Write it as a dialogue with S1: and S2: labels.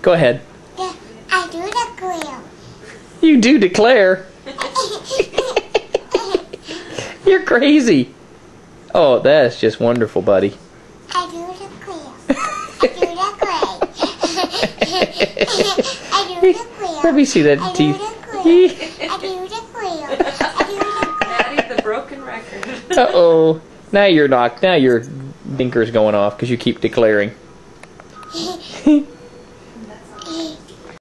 S1: Go ahead.
S2: Yeah, I do declare.
S1: You do declare. You're crazy. Oh, that's just wonderful, buddy.
S2: I do declare. I do declare. I do declare.
S1: Let me see that
S2: I
S1: teeth.
S2: do declare. I do declare. I do
S3: Maddie, the broken record.
S1: Uh-oh. Now you're knocked. Now your dinker's going off because you keep declaring.
S2: declare.